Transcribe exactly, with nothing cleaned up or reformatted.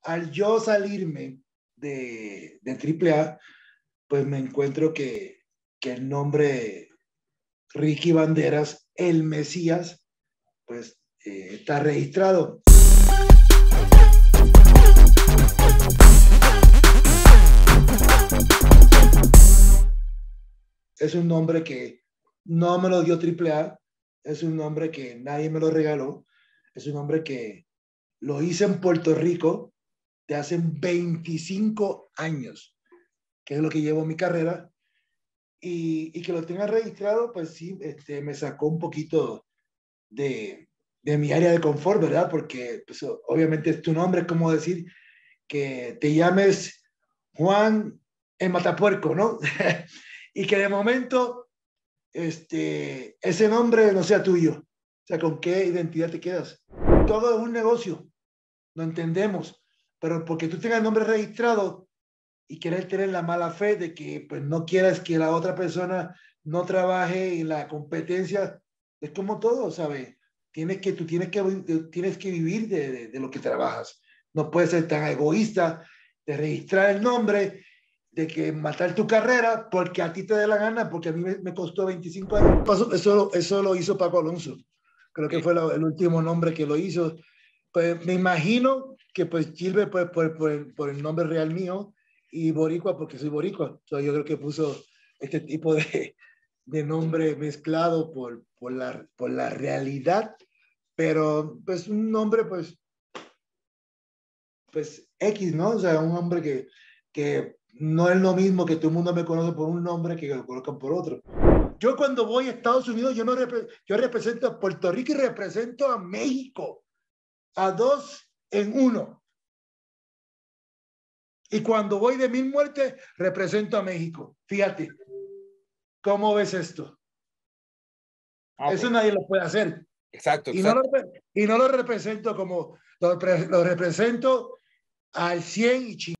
al yo salirme de, de Triple A, pues me encuentro que, que el nombre Ricky Banderas, el Mesías, pues eh, está registrado. Es un nombre que no me lo dio Triple A, es un nombre que nadie me lo regaló, es un nombre que lo hice en Puerto Rico de hace veinticinco años, que es lo que llevo mi carrera, y, y que lo tenga registrado, pues sí, este, me sacó un poquito de, de mi área de confort, ¿verdad? Porque pues, obviamente es tu nombre, es como decir que te llames Juan el Matapuerco, ¿no? Y que de momento este, ese nombre no sea tuyo. O sea, ¿con qué identidad te quedas? Todo es un negocio, lo entendemos, pero porque tú tengas el nombre registrado y querer tener la mala fe de que pues no quieras que la otra persona no trabaje en la competencia, es como todo, ¿sabes? Tienes que, tú tienes que, tienes que vivir de, de, de lo que trabajas. No puedes ser tan egoísta de registrar el nombre, de que matar tu carrera porque a ti te dé la gana, porque a mí me, me costó veinticinco años. Eso, eso lo hizo Paco Alonso. Creo que fue la, el último nombre que lo hizo. Pues me imagino que pues Gilbert pues, por, por, por el nombre real mío y Boricua porque soy Boricua. O sea, yo creo que puso este tipo de, de nombre mezclado por, por, la, por la realidad, pero pues un nombre pues, pues X, ¿no? O sea, un nombre que, que no es lo mismo que todo el mundo me conoce por un nombre que lo colocan por otro. Yo cuando voy a Estados Unidos, yo, no repre yo represento a Puerto Rico y represento a México, a dos en uno. Y cuando voy de Mil Muertes, represento a México. Fíjate, ¿cómo ves esto? Ah, eso pues nadie lo puede hacer. Exacto, exacto. Y no lo, y no lo represento como, lo, lo represento al cien y chingón.